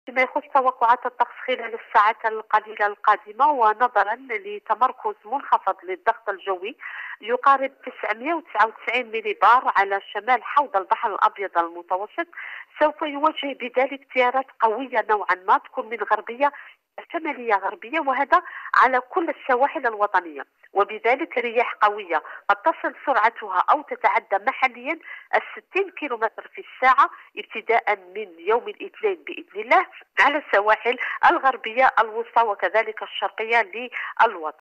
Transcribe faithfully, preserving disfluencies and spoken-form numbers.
فيما يخص توقعات الطقس خلال الساعات القليلة القادمة، ونظرا لتمركز منخفض للضغط الجوي يقارب تسعمائة وتسعة وتسعين ملي بار على شمال حوض البحر الأبيض المتوسط، سوف يواجه بذلك تيارات قوية نوعا ما تكون من غربية شمالية غربية، وهذا على كل السواحل الوطنية، وبذلك رياح قوية قد تصل سرعتها أو تتعدى محليا الستين كيلومتر في الساعة ابتداء من يوم الاثنين بإذن الله على السواحل الغربية الوسطى وكذلك الشرقية للوطن.